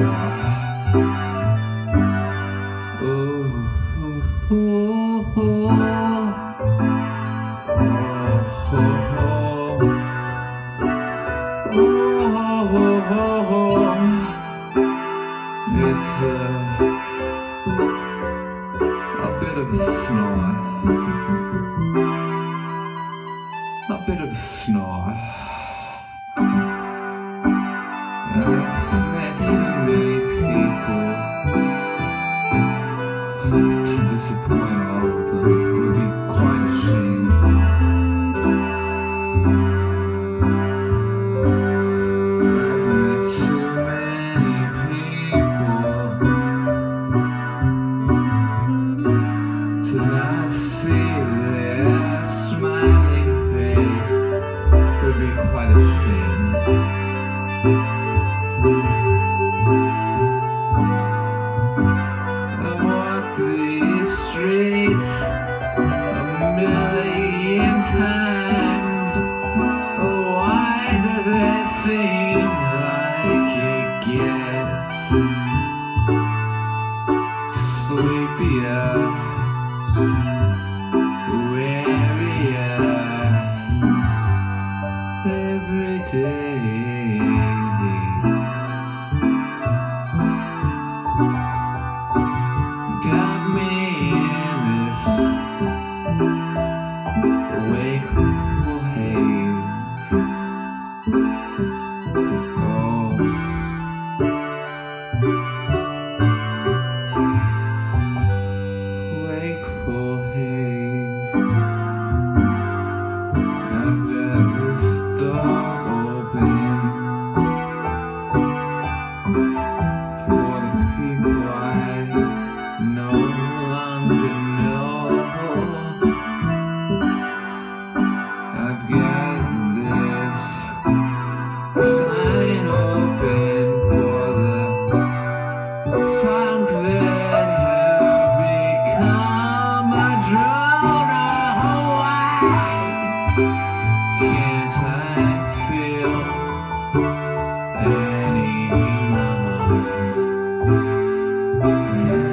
It's a bit of a snore. A bit of a snore. I've met so many people to disappoint all of them. It would be quite a shame. I've met so many people to not see their smiling face. It would be quite a shame. I walked these streets a million times. Why does it seem like it gets sleepier, wearier every day? Got me in this wakeful haze. Oh, wakeful haze. I've got this door open for the people I no longer know. I've got this sign open for the songs that have become a drone. Oh, why can't I feel anymore?